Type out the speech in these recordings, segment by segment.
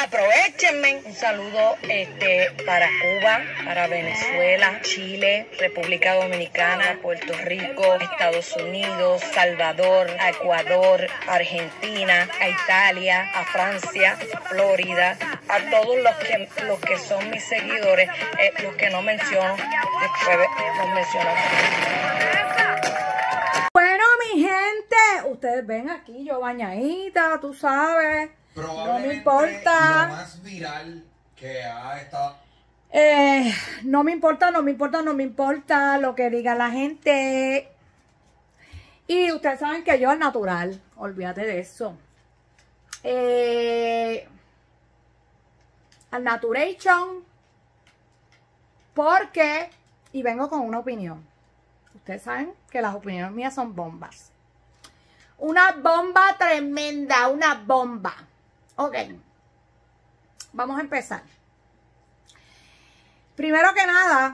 Aprovechenme. Un saludo para Cuba, para Venezuela, Chile, República Dominicana, Puerto Rico, Estados Unidos, Salvador, a Ecuador, Argentina, a Italia, a Francia, Florida, a todos los que son mis seguidores, los que no menciono, después los menciono. Bueno, mi gente, ustedes ven aquí yo bañadita, tú sabes. No me importa. Lo más viral que ha estado. No me importa lo que diga la gente. Y ustedes saben que yo al natural, olvídate de eso. Al naturation. Porque, y vengo con una opinión. Ustedes saben que las opiniones mías son bombas. Una bomba tremenda, una bomba. Ok, vamos a empezar. Primero que nada,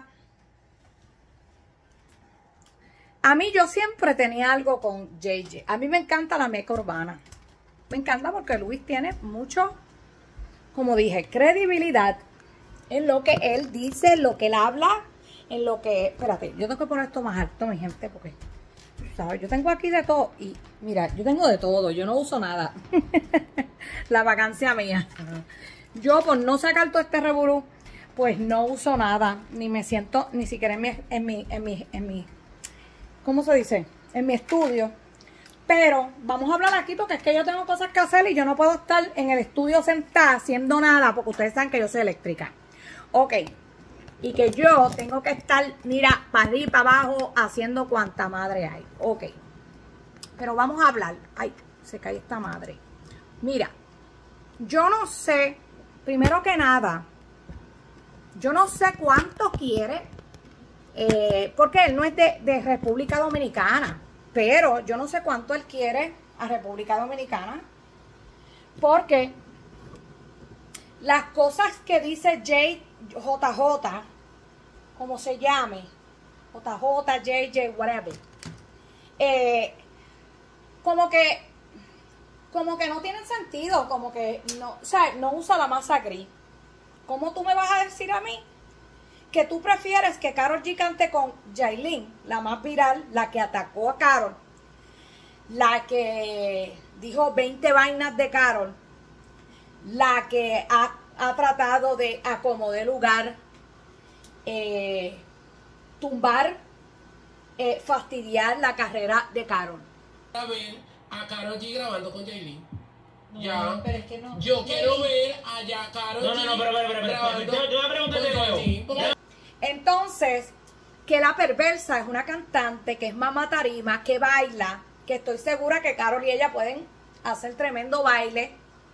a mí yo siempre tenía algo con JJ. A mí me encanta la meca urbana. Me encanta porque Luis tiene mucho, como dije, credibilidad en lo que él dice, en lo que él habla, en lo que... Espérate, yo tengo que poner esto más alto, mi gente, porque... ¿sabes? Yo tengo aquí de todo y mira, yo tengo de todo, yo no uso nada. La vacancia mía. Yo por no sacar todo este revolú, pues no uso nada, ni me siento ni siquiera en mi ¿cómo se dice? En mi estudio. Pero vamos a hablar aquí porque es que yo tengo cosas que hacer y yo no puedo estar en el estudio sentada haciendo nada porque ustedes saben que yo soy eléctrica. Ok. Y que yo tengo que estar, mira, para arriba y para abajo, haciendo cuanta madre hay. Ok. Pero vamos a hablar. Ay, se cae esta madre. Mira, yo no sé, primero que nada, yo no sé cuánto quiere, porque él no es de República Dominicana, pero yo no sé cuánto él quiere a República Dominicana, porque las cosas que dice JJ, como se llame, JJ, JJ, whatever, como que no tienen sentido, como que no, o sea, no usa la masa gris. ¿Cómo tú me vas a decir a mí que tú prefieres que Karol G cante con Yailin, la más viral, la que atacó a Karol, la que dijo 20 vainas de Karol, la que ha tratado de acomodar lugar, tumbar, fastidiar la carrera de Karol? A ver a Karol G grabando con Yailin. No, Ya. pero es que no. Yo quiero ver allá Karol G. No, pero. Yo voy a preguntarte algo. Entonces, que La Perversa es una cantante que es mamá tarima, que baila, que estoy segura que Karol y ella pueden hacer tremendo baile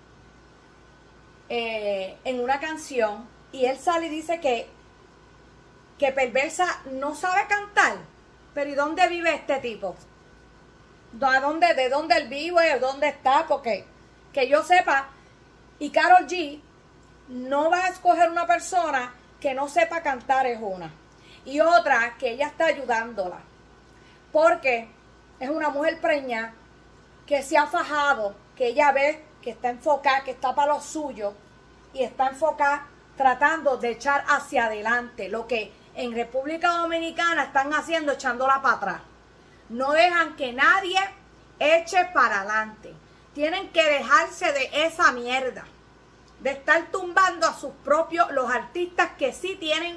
en una canción, y él sale y dice que Perversa no sabe cantar. Pero ¿y dónde vive este tipo? ¿De dónde él vive? ¿Dónde está? Porque que yo sepa, y Karol G no va a escoger una persona que no sepa cantar, es una. Y otra, que ella está ayudándola. Porque es una mujer preñada, que se ha fajado, que ella ve que está enfocada, que está para lo suyo, y está enfocada tratando de echar hacia adelante lo que en República Dominicana están haciendo, echándola para atrás. No dejan que nadie eche para adelante. Tienen que dejarse de esa mierda, de estar tumbando a sus propios, los artistas que sí tienen,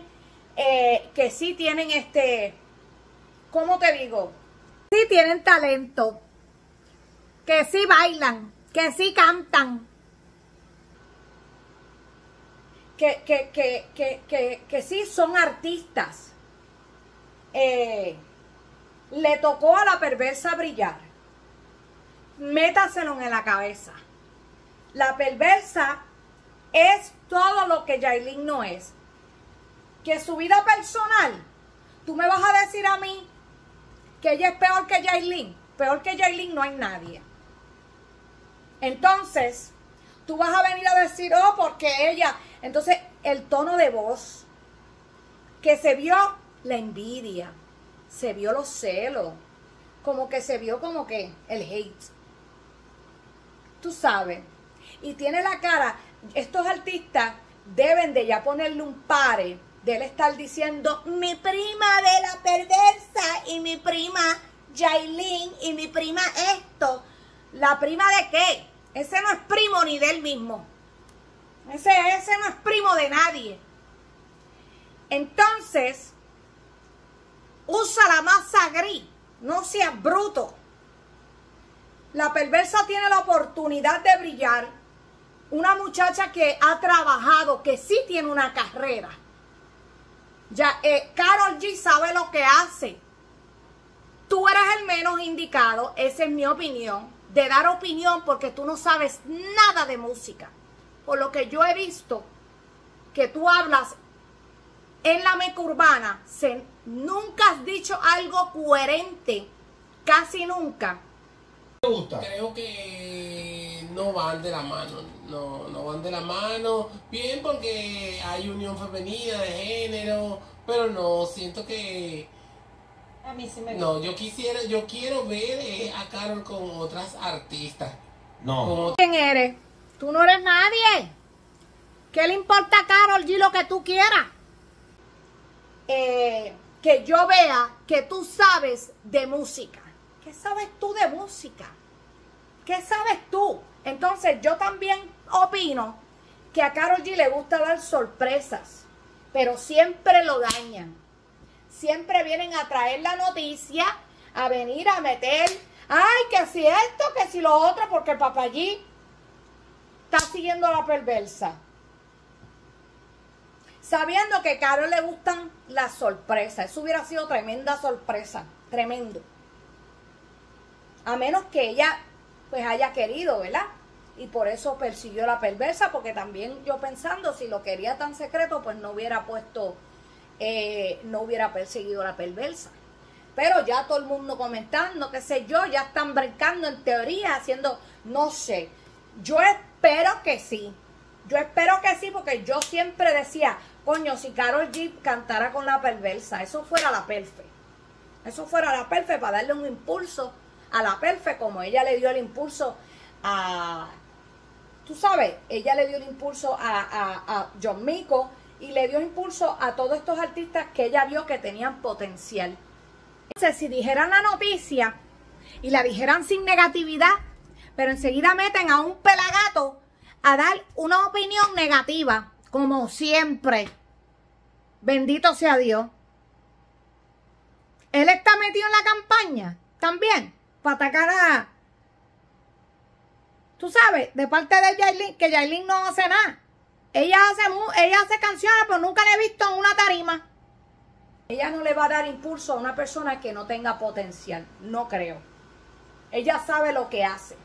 ¿cómo te digo? Sí tienen talento, que sí bailan, que sí cantan, que sí son artistas. Le tocó a La Perversa brillar. Métaselo en la cabeza. La Perversa es todo lo que Yailin no es. Que su vida personal, tú me vas a decir a mí que ella es peor que Yailin. Peor que Yailin no hay nadie. Entonces, tú vas a venir a decir, oh, porque ella... Entonces, el tono de voz, que se vio la envidia, se vio los celos, como que se vio como que el hate. Tú sabes. Y tiene la cara estos artistas deben de ya ponerle un pare de él estar diciendo mi prima de la perversa y mi prima Yailin y mi prima esto. ¿La prima de qué? Ese no es primo ni de él mismo. Ese no es primo de nadie. Entonces, usa la masa gris. No seas bruto. La perversa tiene la oportunidad de brillar. Una muchacha que ha trabajado, que sí tiene una carrera. Ya, Karol G sabe lo que hace. Tú eres el menos indicado, esa es mi opinión, de dar opinión porque tú no sabes nada de música. Por lo que yo he visto que tú hablas en la meca urbana, nunca has dicho algo coherente, casi nunca. ¿Te gusta? Creo que no van de la mano, no van de la mano, bien porque hay unión femenina de género, pero no, siento que... A mí sí me gusta. No, yo quiero ver a Karol con otras artistas. No. ¿Quién eres? Tú no eres nadie. ¿Qué le importa a Karol G lo que tú quieras? Que yo vea que tú sabes de música. ¿Qué sabes tú de música? ¿Qué sabes tú? Entonces yo también opino que a Karol G le gusta dar sorpresas, pero siempre lo dañan. Siempre vienen a traer la noticia, a venir a meter, ay, que si esto, que si lo otro, porque Papá G está siguiendo a la perversa. Sabiendo que a Karol le gustan las sorpresas. Eso hubiera sido tremenda sorpresa, tremendo. A menos que ella pues haya querido, ¿verdad? Y por eso persiguió a la perversa, porque también yo pensando, si lo quería tan secreto, pues no hubiera puesto, no hubiera perseguido a la perversa. Pero ya todo el mundo comentando, qué sé yo, ya están brincando en teoría, haciendo, no sé. Yo espero que sí. Yo espero que sí, porque yo siempre decía, coño, si Karol G cantara con la perversa, eso fuera la perfe. Eso fuera la perfe para darle un impulso a la perfe, como ella le dio el impulso a, tú sabes, ella le dio el impulso a John Mico y le dio impulso a todos estos artistas que ella vio que tenían potencial. Entonces, si dijeran la noticia y la dijeran sin negatividad, pero enseguida meten a un pelagato a dar una opinión negativa, como siempre. Bendito sea Dios. Él está metido en la campaña también para atacar a, tú sabes, de parte de Yailin, que Yailin no hace nada. Ella hace canciones, pero nunca la he visto en una tarima. Ella no le va a dar impulso a una persona que no tenga potencial. No creo. Ella sabe lo que hace.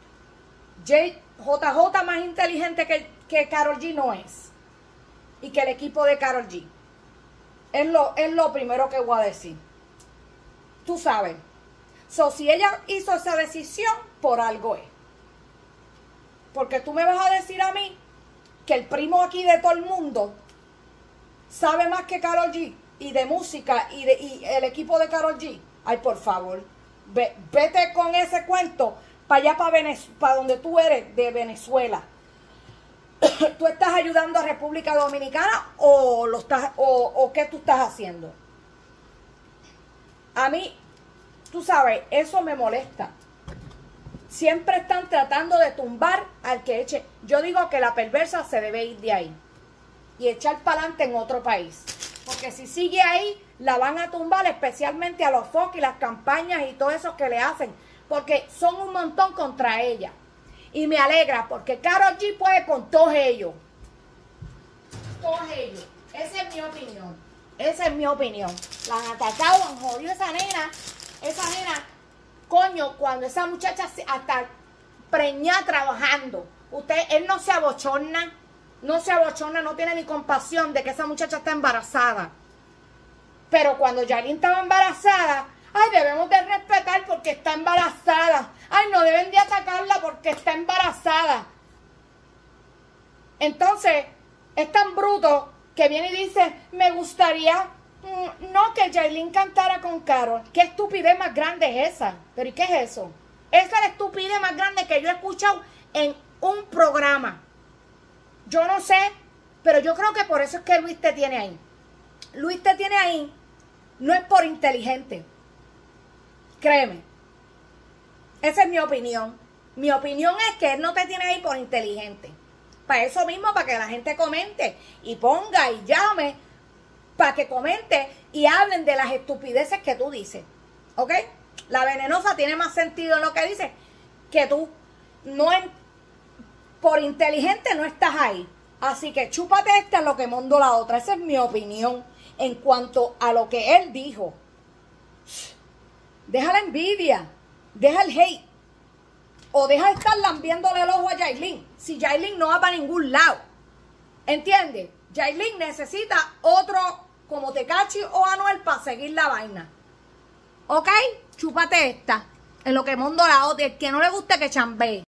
JJ más inteligente que Karol G no es. Y que el equipo de Karol G. Es lo primero que voy a decir. Tú sabes. So, si ella hizo esa decisión, por algo es. Porque tú me vas a decir a mí que el primo aquí de todo el mundo sabe más que Karol G y de música y el equipo de Karol G. Ay, por favor, vete con ese cuento para allá, para donde tú eres, de Venezuela. ¿Tú estás ayudando a República Dominicana o qué tú estás haciendo? A mí, tú sabes, eso me molesta. Siempre están tratando de tumbar al que eche. Yo digo que la perversa se debe ir de ahí y echar para adelante en otro país. Porque si sigue ahí, la van a tumbar, especialmente a los Fox y las campañas y todo eso que le hacen. Porque son un montón contra ella. Y me alegra porque Karol G puede con todos ellos. Todos ellos. Esa es mi opinión. Esa es mi opinión. La han atacado, han jodido a esa nena. Esa nena, coño, cuando esa muchacha hasta preñada trabajando. Él no se abochorna. No se abochorna, no tiene ni compasión de que esa muchacha está embarazada. Pero cuando Yailin estaba embarazada, ay, debemos de respetar porque está embarazada. Ay, no deben de atacarla porque está embarazada. Entonces, es tan bruto que viene y dice, me gustaría, no, que Yailin cantara con Karol. ¿Qué estupidez más grande es esa? ¿Pero y qué es eso? Esa es la estupidez más grande que yo he escuchado en un programa. Yo no sé, pero yo creo que por eso es que Luis te tiene ahí. Luis te tiene ahí, no es por inteligente. Créeme. Esa es mi opinión. Mi opinión es que él no te tiene ahí por inteligente. Para eso mismo, para que la gente comente y ponga y llame, para que comente y hablen de las estupideces que tú dices. ¿Ok? La venenosa tiene más sentido en lo que dice que tú. No por inteligente no estás ahí. Así que chúpate esta en lo que mondo la otra. Esa es mi opinión en cuanto a lo que él dijo. Deja la envidia, deja el hate, o deja de estar lambiéndole el ojo a Yailin. Si Yailin no va para ningún lado, ¿entiendes? Yailin necesita otro como Tekashi o Anuel para seguir la vaina. ¿Ok? Chúpate esta en lo que mondo la otra. El que no le guste que chambee.